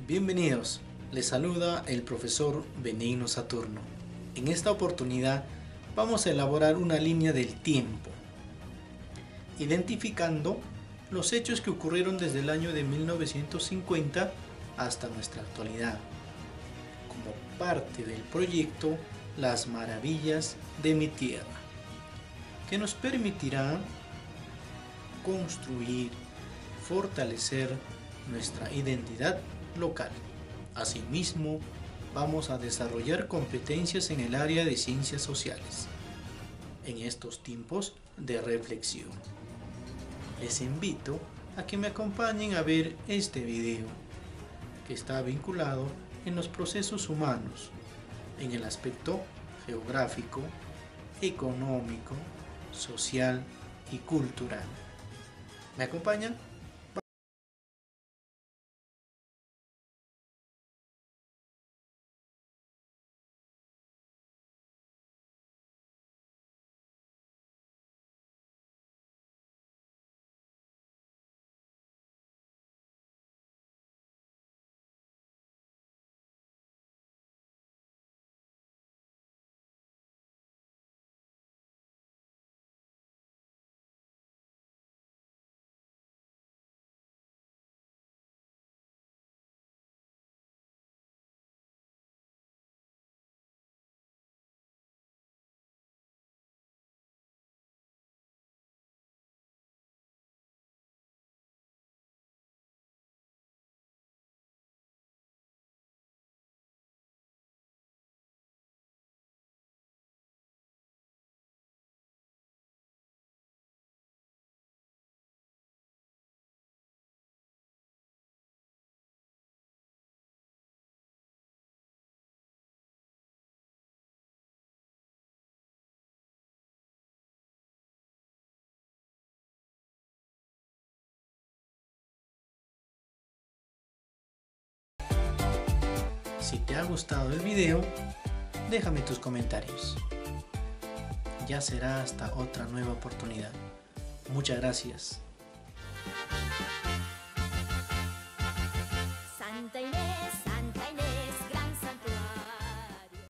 Bienvenidos, les saluda el profesor Benigno Saturno. En esta oportunidad vamos a elaborar una línea del tiempo, identificando los hechos que ocurrieron desde el año de 1950 hasta nuestra actualidad, como parte del proyecto Las Maravillas de mi Tierra, que nos permitirá construir, fortalecer nuestra identidad local. Asimismo, vamos a desarrollar competencias en el área de ciencias sociales en estos tiempos de reflexión. Les invito a que me acompañen a ver este video, que está vinculado en los procesos humanos, en el aspecto geográfico, económico, social y cultural. ¿Me acompañan? Si te ha gustado el video, déjame tus comentarios. Ya será hasta otra nueva oportunidad. Muchas gracias.